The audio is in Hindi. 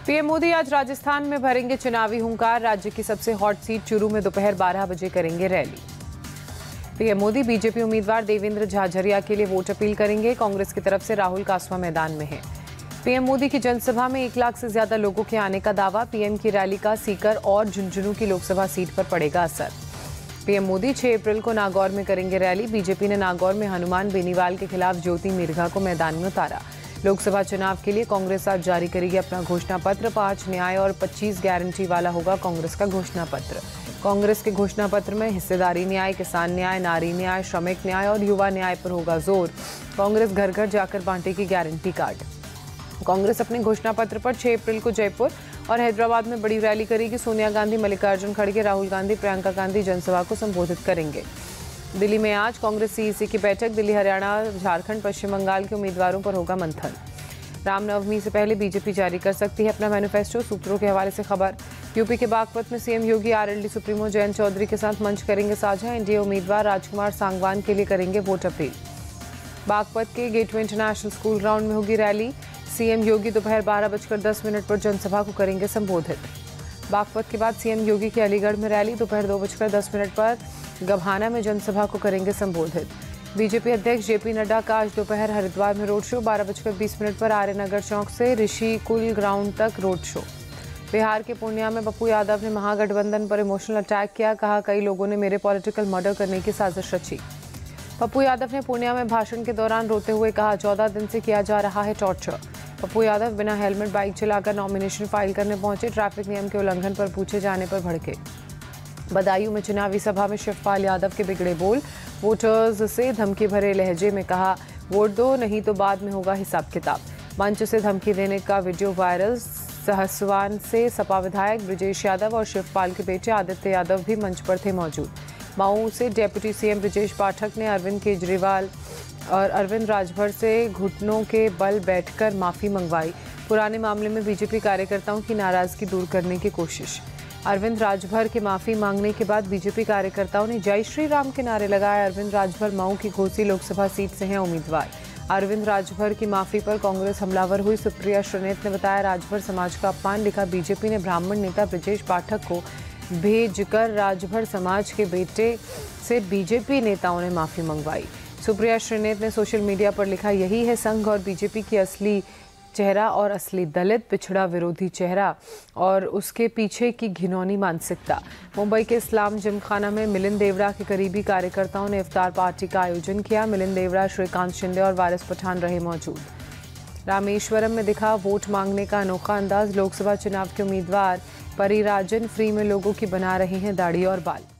पीएम मोदी आज राजस्थान में भरेंगे चुनावी हुंकार। राज्य की सबसे हॉट सीट चूरू में दोपहर 12 बजे करेंगे रैली। पीएम मोदी बीजेपी उम्मीदवार देवेंद्र झाझरिया के लिए वोट अपील करेंगे। कांग्रेस की तरफ से राहुल कासवा मैदान में है। पीएम मोदी की जनसभा में 1 लाख से ज्यादा लोगों के आने का दावा। पीएम की रैली का सीकर और झुंझुनू की लोकसभा सीट पर पड़ेगा असर। पीएम मोदी 6 अप्रैल को नागौर में करेंगे रैली। बीजेपी ने नागौर में हनुमान बेनीवाल के खिलाफ ज्योति मिर्घा को मैदान में उतारा। लोकसभा चुनाव के लिए कांग्रेस आज जारी करेगी अपना घोषणा पत्र। 5 न्याय और 25 गारंटी वाला होगा कांग्रेस का घोषणा पत्र। कांग्रेस के घोषणा पत्र में हिस्सेदारी न्याय, किसान न्याय, नारी न्याय, श्रमिक न्याय और युवा न्याय पर होगा जोर। कांग्रेस घर घर जाकर बांटेगी गारंटी कार्ड। कांग्रेस अपने घोषणा पत्र पर 6 अप्रैल को जयपुर और हैदराबाद में बड़ी रैली करेगी। सोनिया गांधी, मल्लिकार्जुन खड़गे, राहुल गांधी, प्रियंका गांधी जनसभा को संबोधित करेंगे। दिल्ली में आज कांग्रेस सीईसी की बैठक। दिल्ली, हरियाणा, झारखंड, पश्चिम बंगाल के उम्मीदवारों पर होगा मंथन। रामनवमी से पहले बीजेपी जारी कर सकती है अपना मैनिफेस्टो। सूत्रों के हवाले से खबर। यूपी के बागपत में CM Yogi RLD supremo Jayant Chaudhary के साथ मंच करेंगे साझा। एनडीए उम्मीदवार राजकुमार सांगवान के लिए करेंगे वोट अपील। बागपत के गेटवे इंटरनेशनल स्कूल ग्राउंड में होगी रैली। सीएम योगी दोपहर 12:10 पर जनसभा को करेंगे संबोधित। बागपत के बाद सीएम योगी की अलीगढ़ में रैली। दोपहर 2:10 पर गभाना में जनसभा को करेंगे संबोधित। बीजेपी अध्यक्ष जेपी नड्डा का आज दोपहर हरिद्वार में रोड शो। 12:20 पर आर्यनगर चौक से ऋषि कुल ग्राउंड तक रोड शो। बिहार के पूर्णिया में पप्पू यादव ने महागठबंधन पर इमोशनल अटैक किया। कहा, कई लोगों ने मेरे पॉलिटिकल मर्डर करने की साजिश रची। पप्पू यादव ने पूर्णिया में भाषण के दौरान रोते हुए कहा, 14 दिन से किया जा रहा है टॉर्चर। पप्पू यादव बिना हेलमेट बाइक चलाकर नॉमिनेशन फाइल करने पहुंचे। ट्रैफिक नियम के उल्लंघन पर पूछे जाने पर भड़के। बदायूं में चुनावी सभा में शिवपाल यादव के बिगड़े बोल। वोटर्स से धमकी भरे लहजे में कहा, वोट दो नहीं तो बाद में होगा हिसाब किताब। मंच से धमकी देने का वीडियो वायरल। सहसवान से सपा विधायक ब्रिजेश यादव और शिवपाल के बेटे आदित्य यादव भी मंच पर थे मौजूद। मऊ से डिप्टी सीएम ब्रिजेश पाठक ने अरविंद केजरीवाल और अरविंद राजभर से घुटनों के बल बैठकर माफी मंगवाई। पुराने मामले में बीजेपी कार्यकर्ताओं की नाराजगी दूर करने की कोशिश। अरविंद राजभर के माफी मांगने के बाद बीजेपी कार्यकर्ताओं ने जय श्री राम के नारे लगाए। अरविंद राजभर मऊ की घोसी लोकसभा सीट से हैं उम्मीदवार। अरविंद राजभर की माफी पर कांग्रेस हमलावर हुई। सुप्रिया श्रीनेत ने बताया, राजभर समाज का अपमान लिखा। बीजेपी ने ब्राह्मण नेता ब्रिजेश पाठक को भेजकर राजभर समाज के बेटे से बीजेपी नेताओं ने माफी मंगवाई। सुप्रिया श्रीनेत ने सोशल मीडिया पर लिखा, यही है संघ और बीजेपी की असली चेहरा और असली दलित पिछड़ा विरोधी चेहरा और उसके पीछे की घिनौनी मानसिकता। मुंबई के इस्लाम जिमखाना में मिलिंद देवड़ा के करीबी कार्यकर्ताओं ने इफ्तार पार्टी का आयोजन किया। मिलिंद देवड़ा, श्रीकांत शिंदे और वारिस पठान रहे मौजूद। रामेश्वरम में दिखा वोट मांगने का अनोखा अंदाज। लोकसभा चुनाव के उम्मीदवार परिराजन फ्री में लोगों की बना रहे हैं दाढ़ी और बाल।